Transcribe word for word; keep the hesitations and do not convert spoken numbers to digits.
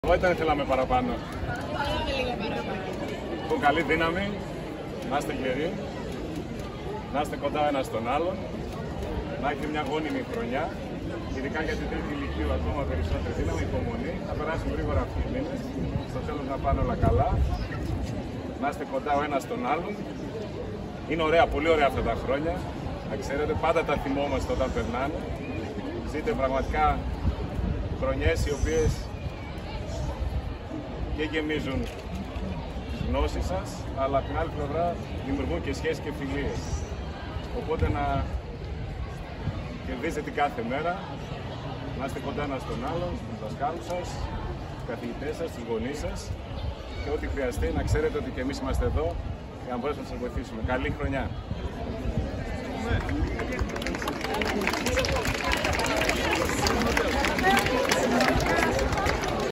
Εγώ ήταν θέλαμε παραπάνω. Θέλαμε λίγο παραπάνω. Λοιπόν, καλή δύναμη, να είστε γεροί, να είστε κοντά ένας στον άλλον, να έχετε μια γόνιμη χρονιά, ειδικά για την τρίτη ηλικία ακόμα περισσότερη δύναμη, υπομονή, θα περάσουν γρήγορα αυτοί οι μήνες, στο τέλος να πάνε όλα καλά, να είστε κοντά ο ένας στον άλλον. Είναι ωραία, πολύ ωραία αυτά τα χρόνια, να ξέρετε, πάντα τα θυμόμαστε όταν περνάνε. Ζείτε πραγματικά χρονιές οι οποίες και γεμίζουν τις γνώσεις σας, αλλά από την άλλη πλευρά δημιουργούν και σχέσεις και φιλίες. Οπότε να κερδίζετε την κάθε μέρα, να είστε κοντά ένας στον άλλον, στους δασκάλους σας, στους καθηγητές σας, στους γονείς σας και ό,τι χρειαστεί να ξέρετε ότι και εμείς είμαστε εδώ για να μπορέσουμε να σας βοηθήσουμε. Καλή χρονιά! Yeah.